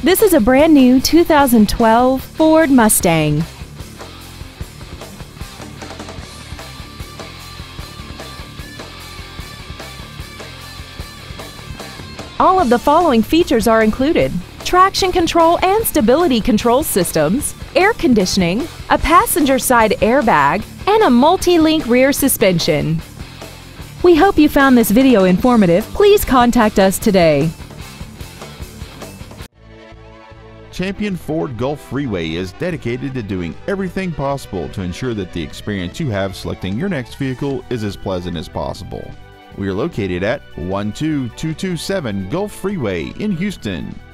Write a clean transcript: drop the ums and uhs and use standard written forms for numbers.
This is a brand new 2012 Ford Mustang. All of the following features are included: traction control and stability control systems, air conditioning, a passenger side airbag, and a multi-link rear suspension. We hope you found this video informative. Please contact us today. Champion Ford Gulf Freeway is dedicated to doing everything possible to ensure that the experience you have selecting your next vehicle is as pleasant as possible. We are located at 12227 Gulf Freeway in Houston.